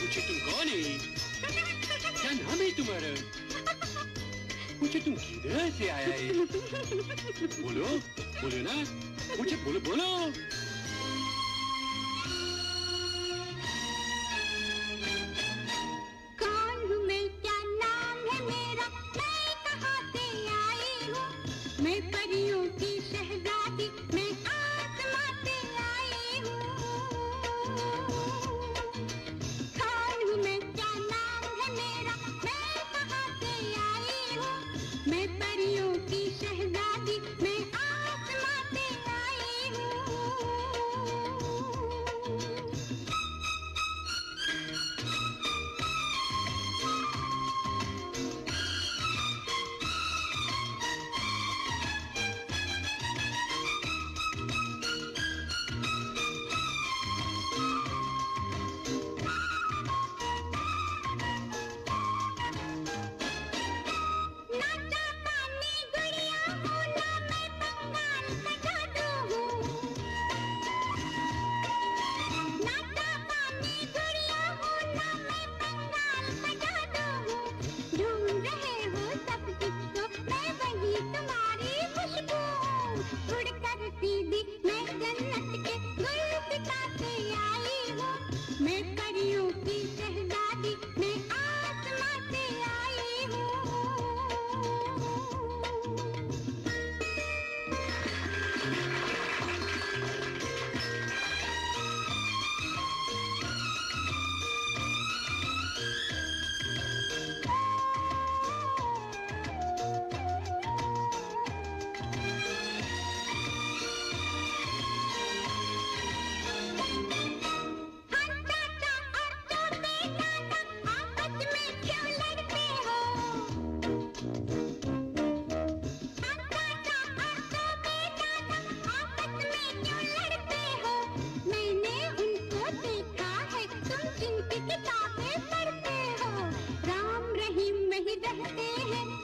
पूछे तुम कौन है? क्या नाम है तुम्हारा? पूछे तुम किधर से आया है? बोलो, बोलो ना, पूछे बोलो बोलो। कौन हूँ मैं, क्या नाम है मेरा, मैं कहाँ से आई हूँ? मैं परियों की शहजादी, मैं आसमां से आई हूँ। कौन हूँ मैं, क्या नाम है मेरा, मैं कहाँ से आई हूँ? मैं परियों की शहजादी, मैं आसमां से आई हूँ। सीधी मैं जन्नत के गुलसिता से आई हूँ। मैं परियों की शहजादी, मैं आसमां से आई हूँ। किताबें पढ़ते हो, राम रहीम में ही रहते हैं।